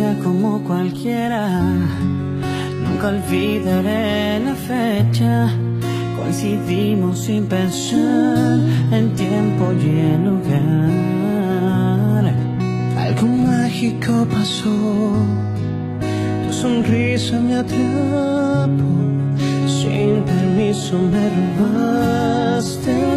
día como cualquiera. Nunca olvidaré la fecha. Coincidimos sin pensar en tiempo y en lugar. Algo mágico pasó, tu sonrisa me atrapó. Sin permiso me robaste el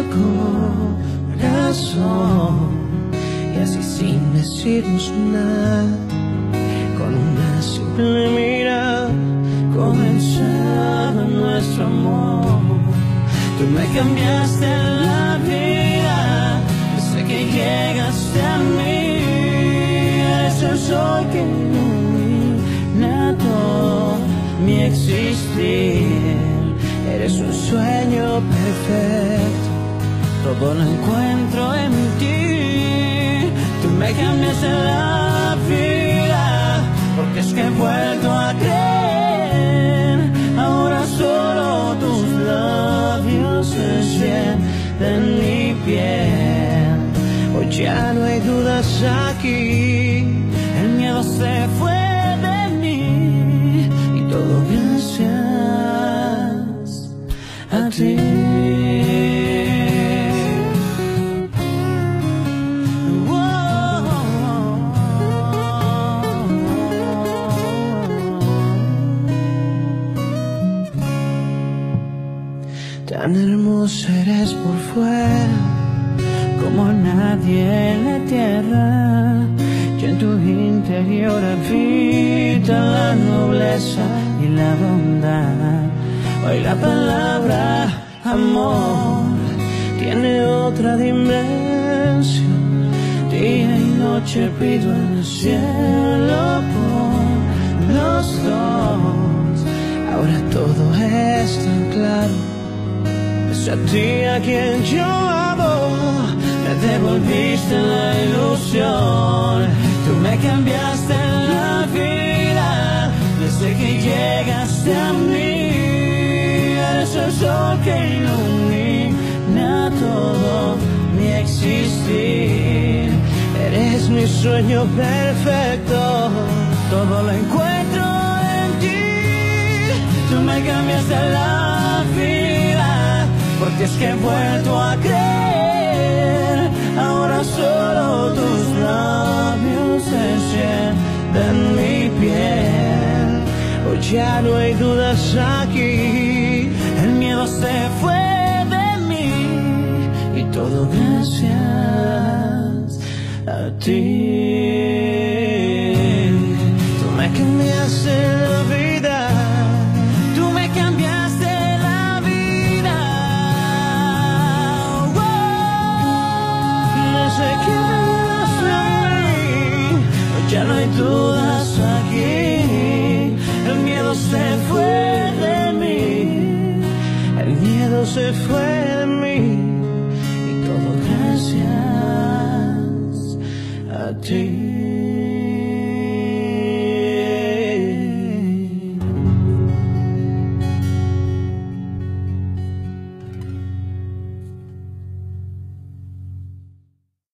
corazón. Y así sin decirnos nada, con una simple mirada, comenzaba nuestro amor. Tú me cambiaste la vida desde que llegaste a mí. Eres el sol que ilumina todo mi existir. Eres un sueño perfecto, todo lo encuentro en ti. Tú me cambiaste la vida, porque es que he vuelto a creer. Ahora solo tus labios se sienten mi piel. hoy ya no hay dudas aquí. El miedo se fue de mí y todo gracias a ti. Tan hermosa eres por fuera, como nadie en la tierra. Yo en tu interior habita la nobleza y la bondad. Hoy la palabra amor tiene otra dimensión. Día y noche pido en el cielo por los dos. Ahora todo es tan claro. Es a ti a quien yo amo. Me devolviste la ilusión. Tú me cambiaste la vida desde que llegaste a mí. Eres el sol que ilumina todo mi existir. Eres mi sueño perfecto, todo lo encuentro en ti. Tú me cambiaste la vida, porque es que he vuelto a creer. Ahora solo tus labios se sienten mi piel. hoy ya no hay dudas aquí. El miedo se fue de mí y todo gracias a ti.